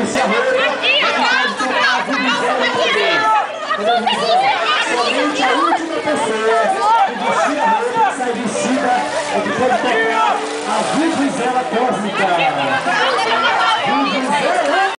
vestir a roupa, somente a última pessoa que vestir a roupa sai vestida é que pode